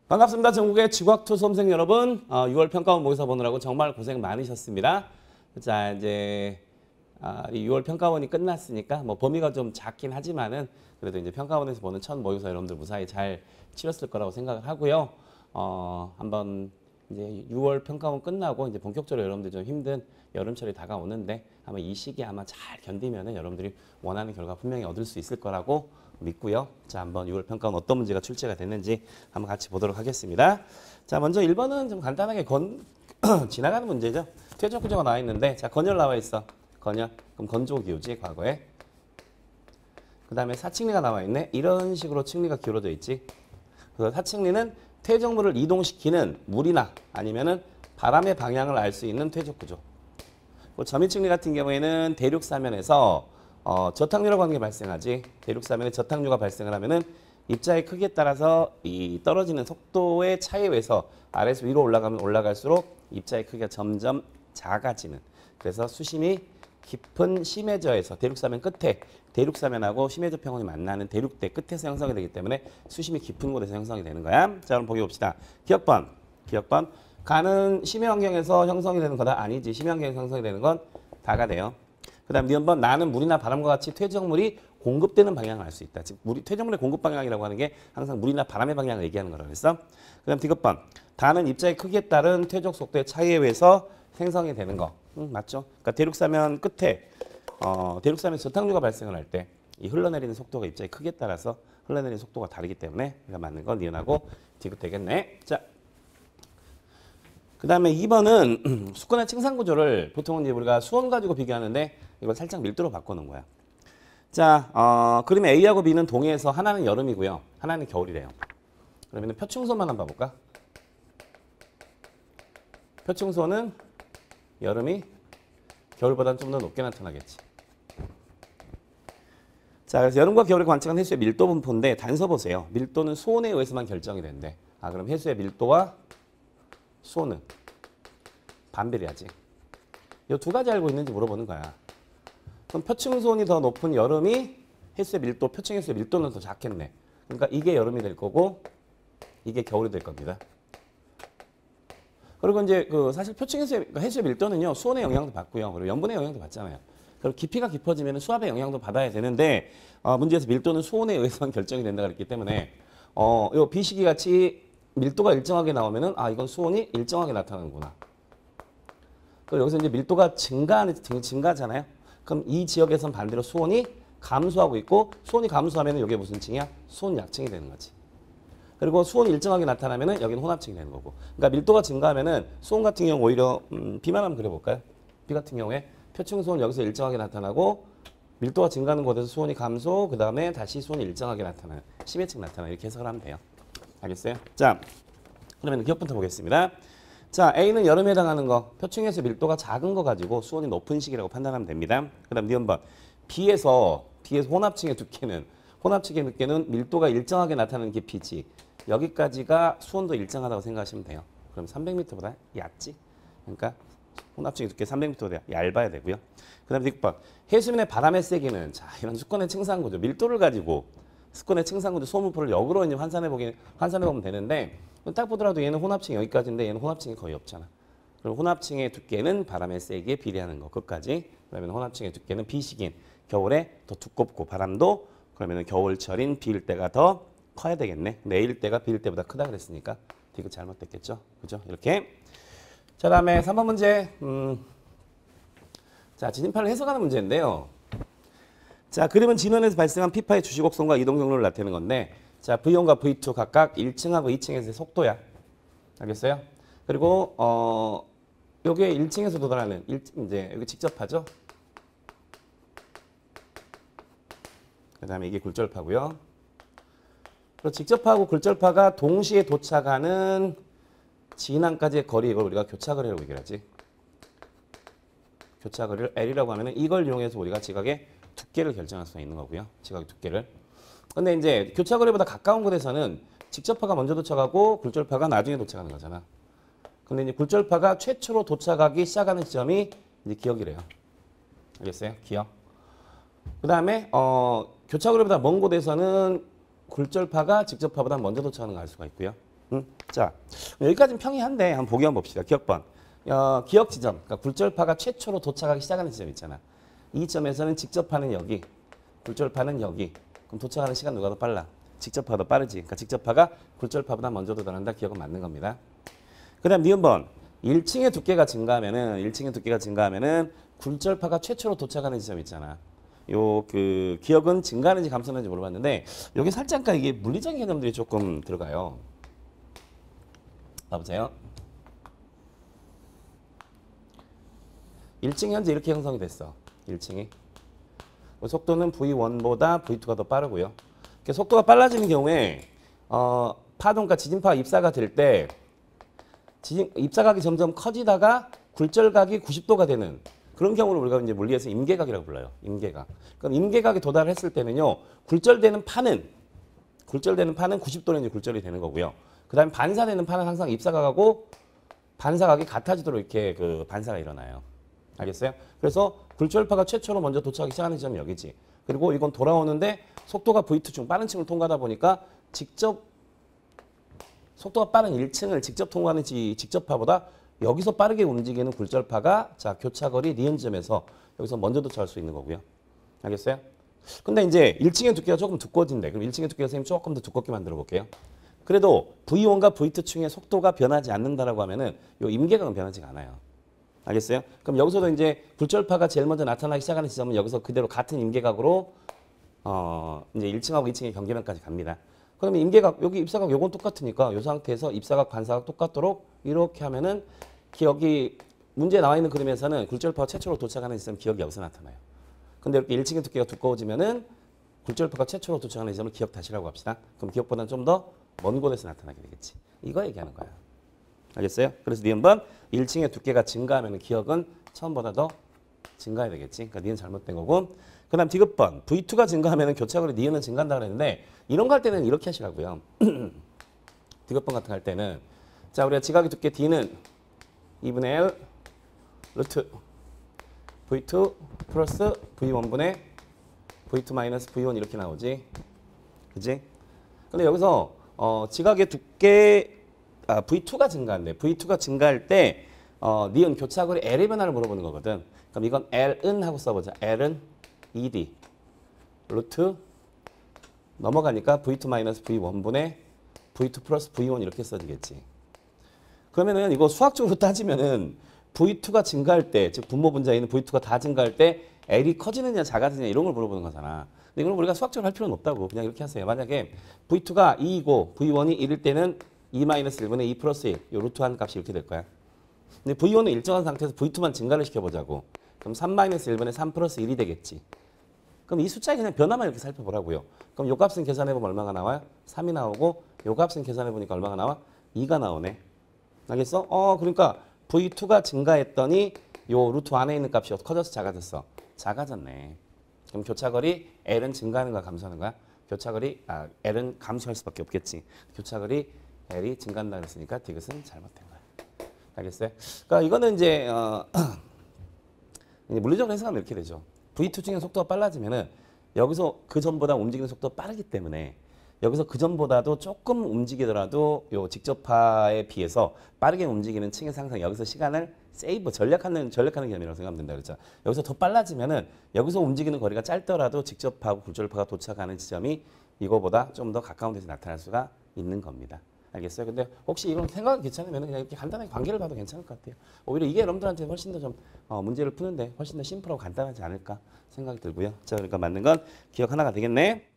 반갑습니다. 전국의 지구학투 수험생 여러분. 6월 평가원 모의사 보느라고 정말 고생 많으셨습니다. 자, 이제 이 6월 평가원이 끝났으니까 뭐 범위가 좀 작긴 하지만은 그래도 이제 평가원에서 보는 첫 모의사 여러분들 무사히 잘 치렀을 거라고 생각을 하고요. 한번 이제 6월 평가원 끝나고 이제 본격적으로 여러분들 좀 힘든 여름철이 다가오는데 아마 이 시기에 아마 잘 견디면은 여러분들이 원하는 결과 분명히 얻을 수 있을 거라고 믿고요. 자, 한번 6월 평가원 어떤 문제가 출제가 됐는지 한번 같이 보도록 하겠습니다. 자, 먼저 1번은 좀 간단하게 지나가는 문제죠. 퇴적 구조가 나와 있는데, 자, 건열 나와 있어. 건열. 그럼 건조 기호지, 과거에. 그 다음에 사칭리가 나와 있네. 이런 식으로 칭리가 기울어져 있지. 그래서 사칭리는 퇴적물을 이동시키는 물이나 아니면은 바람의 방향을 알 수 있는 퇴적 구조. 점유칭리 같은 경우에는 대륙사면에서 저탁류라고 하는 게 발생하지. 대륙사면에 저탁류가 발생을 하면은 입자의 크기에 따라서 이 떨어지는 속도의 차이에 의해서 아래에서 위로 올라가면 올라갈수록 입자의 크기가 점점 작아지는. 그래서 수심이 깊은 심해저에서 대륙사면 끝에 대륙사면하고 심해저 평원이 만나는 대륙대 끝에서 형성이 되기 때문에 수심이 깊은 곳에서 형성이 되는 거야. 자, 그럼 보기 봅시다. 기억번. 가는 심해 환경에서 형성이 되는 거다? 아니지. 심해 환경에서 형성이 되는 건 다가 돼요. 그 다음 니은번 나는 물이나 바람과 같이 퇴적물이 공급되는 방향을 알 수 있다. 즉 퇴적물의 공급 방향이라고 하는 게 항상 물이나 바람의 방향을 얘기하는 거라고 했어. 그 다음 디귿번 다는 입자의 크기에 따른 퇴적 속도의 차이에 의해서 생성이 되는 거. 맞죠? 그러니까 대륙사면 끝에 대륙사면 저탁류가 발생을 할 때 이 흘러내리는 속도가 입자의 크기에 따라서 흘러내리는 속도가 다르기 때문에 이거 맞는 건 니은하고 디귿 되겠네. 자, 그 다음에 2번은 수권의 층상구조를 보통은 이제 우리가 수원 가지고 비교하는데 이걸 살짝 밀도로 바꿔놓은 거야. 자, 그림에 A하고 B는 동해에서 하나는 여름이고요. 하나는 겨울이래요. 그러면 표충선만 한번 봐볼까? 표충선은 여름이 겨울보다는 좀 더 높게 나타나겠지. 자, 그래서 여름과 겨울에 관측한 해수의 밀도 분포인데 단서 보세요. 밀도는 수온에 의해서만 결정이 된대. 그럼 해수의 밀도와 수온은 반비례하지. 이 두 가지 알고 있는지 물어보는 거야. 그럼 표층수온이 더 높은 여름이 해수의 밀도, 표층 해수의 밀도는 더 작겠네. 그러니까 이게 여름이 될 거고 이게 겨울이 될 겁니다. 그리고 이제 사실 표층 해수의 밀도는요 수온의 영향도 받고요. 그리고 염분의 영향도 받잖아요. 그리고 깊이가 깊어지면 수압의 영향도 받아야 되는데 문제에서 밀도는 수온에 의해서만 결정이 된다 그랬기 때문에 요 비시기 같이 밀도가 일정하게 나오면은 이건 수온이 일정하게 나타나는구나. 그리고 여기서 이제 밀도가 증가잖아요. 그럼 이 지역에선 반대로 수온이 감소하고 있고 수온이 감소하면은 이게 무슨 층이야? 수온 약층이 되는 거지. 그리고 수온이 일정하게 나타나면은 여기는 혼합층이 되는 거고. 그러니까 밀도가 증가하면은 수온 같은 경우 오히려 비만 한번 그려볼까요? 비 같은 경우에 표층 수온 여기서 일정하게 나타나고 밀도가 증가하는 곳에서 수온이 감소, 그 다음에 다시 수온이 일정하게 나타나요. 심해층 나타나 이렇게 해석을 하면 돼요. 알겠어요? 자, 그러면 기억부터 보겠습니다. 자, A는 여름에 해당하는 거, 표층에서 밀도가 작은 거 가지고 수온이 높은 시기라고 판단하면 됩니다. 그 다음 니은번 B에서 혼합층의 두께는 밀도가 일정하게 나타나는 깊이지. 여기까지가 수온도 일정하다고 생각하시면 돼요. 그럼 300m보다 얕지? 그러니까 혼합층의 두께 300m보다 얇아야 되고요. 그 다음에 디귿번 해수면의 바람의 세기는 자, 이런 수권의 층상구조, 밀도를 가지고 수권의 층상구조 소문포를 역으로 이제 환산해보면 되는데 딱 보더라도 얘는 혼합층 여기까지인데 얘는 혼합층이 거의 없잖아. 그럼 혼합층의 두께는 바람의 세기에 비례하는 거 끝까지. 그러면 혼합층의 두께는 비시기인 겨울에 더 두껍고 바람도 그러면 겨울철인 비일 때가 더 커야 되겠네. 내일 때가 비일 때보다 크다 그랬으니까 디귿 잘못됐겠죠. 그죠? 이렇게. 자, 다음에 3번 문제. 자, 진입파를 해석하는 문제인데요. 자, 그림은 진원에서 발생한 피파의 주시곡선과 이동 경로를 나타내는 건데 자, V1과 V2 각각 1층하고 2층에서의 속도야. 알겠어요? 그리고 요게 1층에서 도달하는 이제 여기 직접하죠. 그다음에 이게 굴절파고요. 그리고 직접파하고 굴절파가 동시에 도착하는 진항까지의 거리 이걸 우리가 교차거리라고 얘기를 하지. 교차거리를 L이라고 하면은 이걸 이용해서 우리가 지각의 두께를 결정할 수 있는 거고요. 지각의 두께를. 근데 이제 교차거리보다 가까운 곳에서는 직접파가 먼저 도착하고 굴절파가 나중에 도착하는 거잖아. 근데 이제 굴절파가 최초로 도착하기 시작하는 지점이 이제 기역이래요. 알겠어요? 기역. 그 다음에 교차거리보다 먼 곳에서는 굴절파가 직접파보다 먼저 도착하는 걸 알 수가 있고요. 자, 여기까지는 평이한데 한번 보기 한번 봅시다. 기억번. 기억 지점, 그러니까 굴절파가 최초로 도착하기 시작하는 지점 있잖아. 이 점에서는 직접파는 여기, 굴절파는 여기. 그럼 도착하는 시간 누가 더 빨라? 직접파가 더 빠르지. 그러니까 직접파가 굴절파보다 먼저 도달한다. 기억은 맞는 겁니다. 그 다음 니은번. 1층의 두께가 증가하면은 굴절파가 최초로 도착하는 지점 있잖아. 요 그 기억은 증가하는지 감소하는지 물어봤는데 여기 살짝 이게 물리적인 개념들이 조금 들어가요. 봐보세요. 1층이 현재 이렇게 형성이 됐어. 1층이. 속도는 V1보다 V2가 더 빠르고요. 속도가 빨라지는 경우에 파동과 지진파가 입사가 될 때 입사각이 점점 커지다가 굴절각이 90도가 되는 그런 경우를 우리가 이제 물리에서 임계각이라고 불러요. 임계각. 그럼 임계각에 도달했을 때는요. 굴절되는 파는 90도로 이제 굴절이 되는 거고요. 그다음에 반사되는 파는 항상 입사각하고 반사각이 같아지도록 이렇게 그 반사가 일어나요. 알겠어요? 그래서 굴절파가 최초로 먼저 도착하기 시작하는 지점이 여기지. 그리고 이건 돌아오는데 속도가 V2 중 빠른 층을 통과하다 보니까 속도가 빠른 1층을 직접 통과하는 직접파보다 여기서 빠르게 움직이는 굴절파가 자 교차거리 니은 지점에서 여기서 먼저 도착할 수 있는 거고요. 알겠어요? 근데 이제 1층의 두께가 조금 두꺼워진대. 그럼 1층의 두께가 선생님 조금 더 두껍게 만들어 볼게요. 그래도 V1과 V2층의 속도가 변하지 않는다라고 하면은 요 임계각은 변하지가 않아요. 알겠어요? 그럼 여기서도 이제 굴절파가 제일 먼저 나타나기 시작하는 지점은 여기서 그대로 같은 임계각으로 이제 1층하고 2층의 경계면까지 갑니다. 그러면 임계각 여기 입사각 요건 똑같으니까 이 상태에서 입사각 반사각 똑같도록 이렇게 하면은 기억이 문제에 나와 있는 그림에서는 굴절파가 최초로 도착하는 지점 기억이 여기서 나타나요. 근데 이렇게 1층의 두께가 두꺼워지면은 굴절파가 최초로 도착하는 지점을 기억 다시라고 합시다. 그럼 기억보다는 좀 더 먼 곳에서 나타나게 되겠지. 이거 얘기하는 거야. 알겠어요? 그래서 니은번 1층의 두께가 증가하면 기억은 처음보다 더 증가해야 되겠지. 그러니까 니은 잘못된 거고. 그 다음 디귿번. V2가 증가하면 교차거리 니은은 증가한다고 그랬는데 이런 거 할 때는 이렇게 하시라고요. 디귿번 같은 거 할 때는 자 우리가 지각의 두께 D는 2분의 L 루트 V2 플러스 V1분의 V2 마이너스 V1 이렇게 나오지. 그지? 근데 여기서 지각의 두께 V2가 증가한대. V2가 증가할 때 니은 교차거리 L의 변화를 물어보는 거거든. 그럼 이건 L은 하고 써보자. L은 ED 루트 넘어가니까 V2 마이너스 V1분의 V2 플러스 V1 이렇게 써지겠지. 그러면은 이거 수학적으로 따지면은 V2가 증가할 때, 즉 분모 분자에 있는 V2가 다 증가할 때 L이 커지느냐 작아지느냐 이런 걸 물어보는 거잖아. 근데 이걸 우리가 수학적으로 할 필요는 없다고. 그냥 이렇게 하세요. 만약에 V2가 2이고 V1이 1일 때는 2-1분의 2 플러스 1. 요 루트 한 값이 이렇게 될 거야. 근데 V1은 일정한 상태에서 V2만 증가를 시켜보자고. 그럼 3-1분의 3 플러스 1이 되겠지. 그럼 이 숫자의 그냥 변화만 이렇게 살펴보라고요. 그럼 요 값은 계산해보면 얼마가 나와요? 3이 나오고 요 값은 계산해보니까 얼마가 나와? 2가 나오네. 알겠어? 그러니까 V2가 증가했더니 요 루트 안에 있는 값이 커져서 작아졌어. 작아졌네. 그럼 교차거리 L은 증가하는 거야 감소하는 거야? 교차거리 L은 감소할 수밖에 없겠지. 교차거리 L이 증가한다 그랬으니까 디귿은 잘못된 거야. 알겠어요? 그러니까 이거는 이제 물리적으로 해석하면 이렇게 되죠. V2 중에 속도가 빨라지면은 여기서 그 전보다 움직이는 속도가 빠르기 때문에 여기서 그 전보다도 조금 움직이더라도 요 직접파에 비해서 빠르게 움직이는 층의 상상 여기서 시간을 세이브 전략하는 개념이라고 생각하면 된다 그랬죠. 여기서 더 빨라지면은 여기서 움직이는 거리가 짧더라도 직접파하고 굴절파가 도착하는 지점이 이거보다 좀 더 가까운 데서 나타날 수가 있는 겁니다. 알겠어요? 근데 혹시 이런 생각이 괜찮으면 그냥 이렇게 간단하게 관계를 봐도 괜찮을 것 같아요. 오히려 이게 여러분들한테 훨씬 더 좀 문제를 푸는데 훨씬 더 심플하고 간단하지 않을까 생각이 들고요. 자, 그러니까 맞는 건 기억 하나가 되겠네.